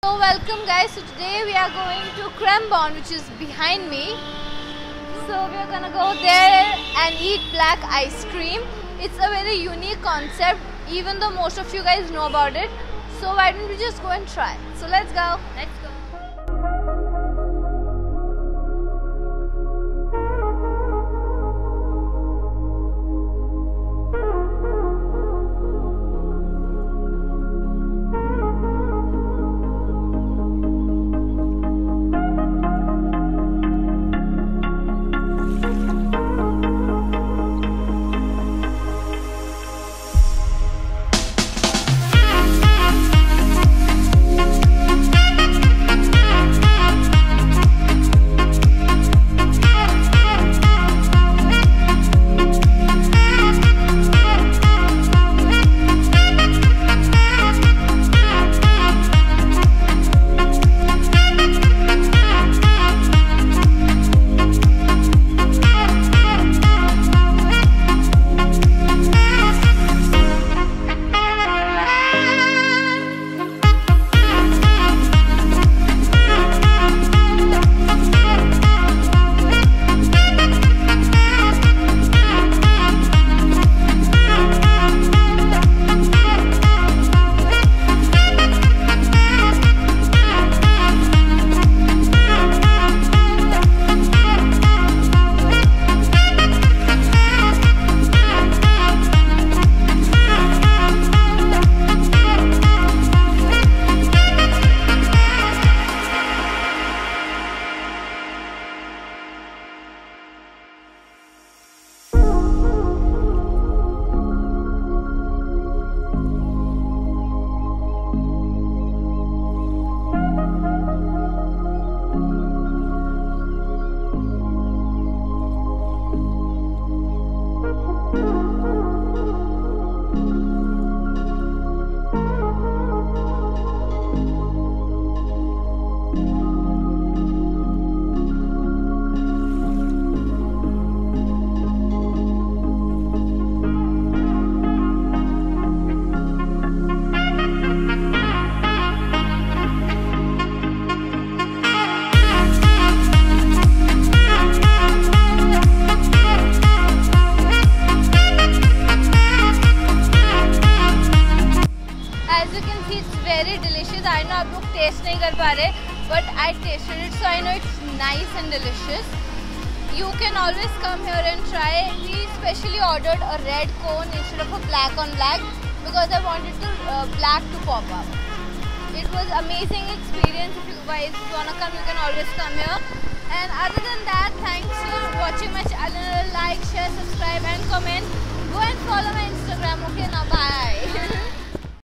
So welcome guys, so today we are going to Cremeborne, which is behind me. So we are gonna go there and eat black ice cream. It's a very unique concept, even though most of you guys know about it. So why don't we just go and try? So let's go. Let's go. Very delicious. I know आप लोग taste नहीं कर पा रहे, but I tasted it, so I know it's nice and delicious. You can always come here and try. We specially ordered a red cone instead of a black on black because I wanted the black to pop up. It was amazing experience. If you guys wanna come, you can always come here. And other than that, thanks for watching my channel. Like, share, subscribe, and comment. Go and follow my Instagram. Okay, now bye.